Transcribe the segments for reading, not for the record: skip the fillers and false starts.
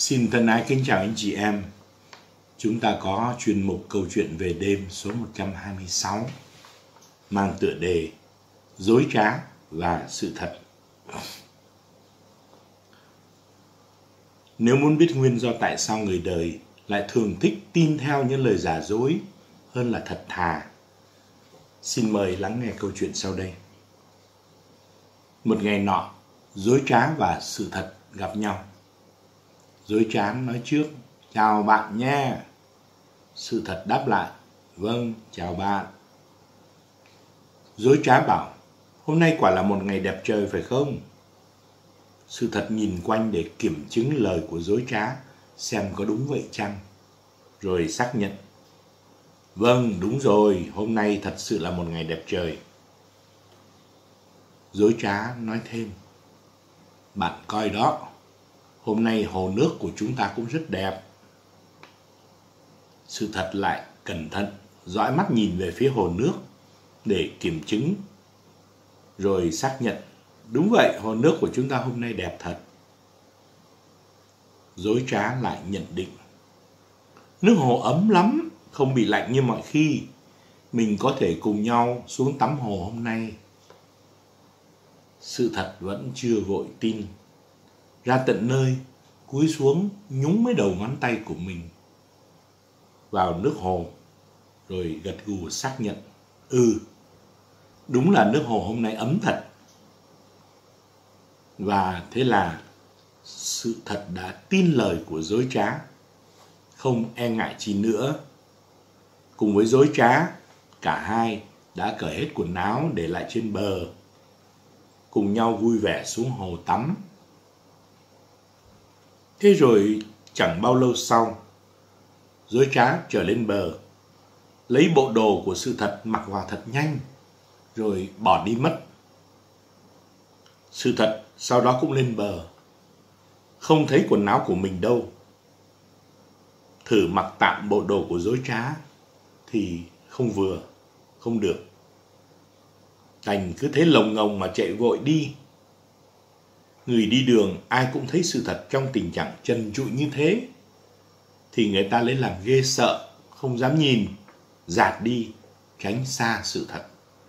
Xin thân ái kính chào anh chị em. Chúng ta có chuyên mục câu chuyện về đêm số 126 mang tựa đề Dối trá và sự thật. Nếu muốn biết nguyên do tại sao người đời lại thường thích tin theo những lời giả dối hơn là thật thà, xin mời lắng nghe câu chuyện sau đây. Một ngày nọ, dối trá và sự thật gặp nhau. Dối trá nói trước: "Chào bạn nha." Sự thật đáp lại: "Vâng, chào bạn." Dối trá bảo: "Hôm nay quả là một ngày đẹp trời phải không?" Sự thật nhìn quanh để kiểm chứng lời của dối trá xem có đúng vậy chăng, rồi xác nhận: "Vâng, đúng rồi, hôm nay thật sự là một ngày đẹp trời." Dối trá nói thêm: "Bạn coi đó, hôm nay hồ nước của chúng ta cũng rất đẹp." Sự thật lại cẩn thận dõi mắt nhìn về phía hồ nước để kiểm chứng, rồi xác nhận: "Đúng vậy, hồ nước của chúng ta hôm nay đẹp thật." Dối trá lại nhận định: "Nước hồ ấm lắm, không bị lạnh như mọi khi. Mình có thể cùng nhau xuống tắm hồ hôm nay." Sự thật vẫn chưa vội tin. Ra tận nơi, cúi xuống nhúng mấy đầu ngón tay của mình vào nước hồ, rồi gật gù xác nhận: đúng là nước hồ hôm nay ấm thật." Và thế là sự thật đã tin lời của dối trá, không e ngại chi nữa. Cùng với dối trá, cả hai đã cởi hết quần áo để lại trên bờ, cùng nhau vui vẻ xuống hồ tắm. Thế rồi chẳng bao lâu sau, dối trá trở lên bờ, lấy bộ đồ của sự thật mặc vào thật nhanh, rồi bỏ đi mất. Sự thật sau đó cũng lên bờ, không thấy quần áo của mình đâu. Thử mặc tạm bộ đồ của dối trá thì không được. Đành cứ thế lồng ngồng mà chạy vội đi. Người đi đường ai cũng thấy sự thật trong tình trạng trần trụi như thế, thì người ta lấy làm ghê sợ, không dám nhìn, dạt đi, tránh xa sự thật.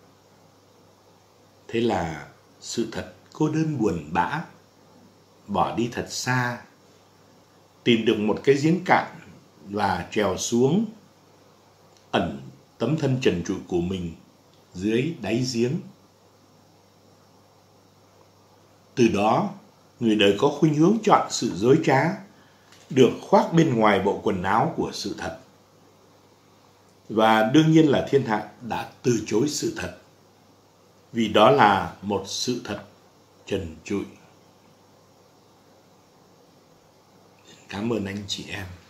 Thế là sự thật cô đơn buồn bã, bỏ đi thật xa, tìm được một cái giếng cạn và trèo xuống, ẩn tấm thân trần trụi của mình dưới đáy giếng. Từ đó, người đời có khuynh hướng chọn sự dối trá được khoác bên ngoài bộ quần áo của sự thật. Và đương nhiên là thiên hạ đã từ chối sự thật, vì đó là một sự thật trần trụi. Cảm ơn anh chị em.